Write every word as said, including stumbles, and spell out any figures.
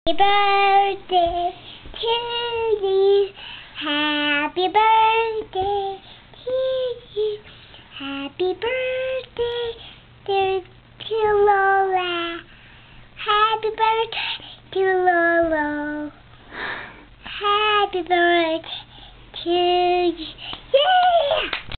Happy birthday to you. Happy birthday to you. Happy birthday to, to Lola. Happy birthday to Lolo. Happy birthday.